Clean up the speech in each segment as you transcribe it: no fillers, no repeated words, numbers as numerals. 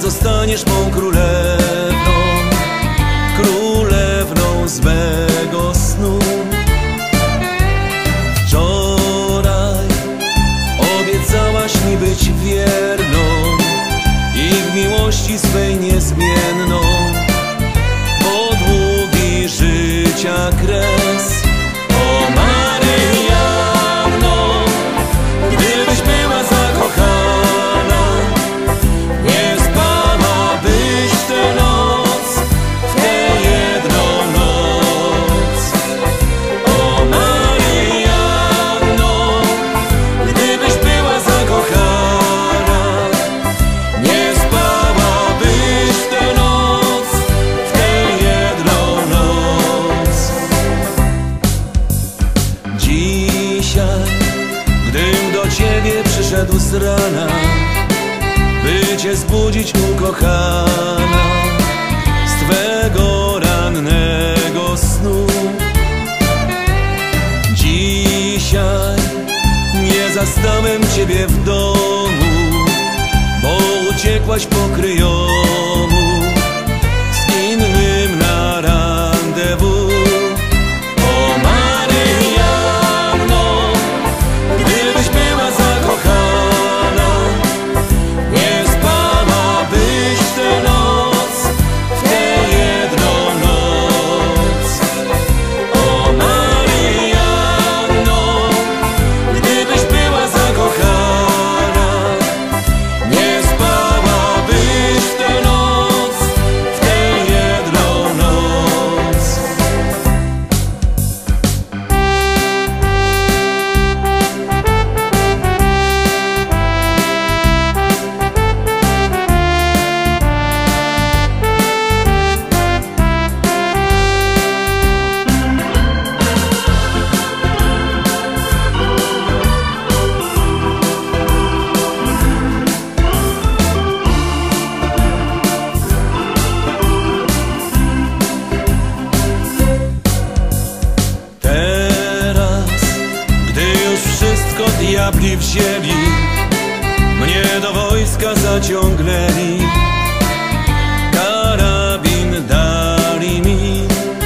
zostaniesz mą królewną, królewną z mego snu. Wczoraj obiecałaś mi być wierną i w miłości swej niezmienną, po długi życia kres. O Maryjanno, gdybyś była zakochana, nie spałabyś tę noc, w tę jedną noc. O Maryjanno, gdybyś była zakochana, nie spałabyś tę noc, w tę jedną noc. Dzisiaj, gdym do ciebie przyszedł z rana, by cię zbudzić, ukochana, z twego rannego snu. Dzisiaj nie zastałem ciebie w domu, bo uciekłaś po kryjomu z innym na randewu. O Maryjanno, gdybyś była zakochana, nie spałabyś tę noc, w tę jedną noc. O Maryjanno, gdybyś była zakochana, nie spałabyś tę noc, w tę jedną noc. Teraz, gdy już wszystko diabli wzięli, mnie do wojska zaciągnęli, karabin dali mi.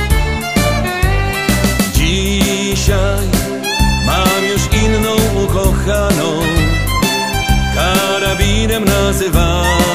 Dzisiaj mam już inną ukochaną, karabinem nazywaną.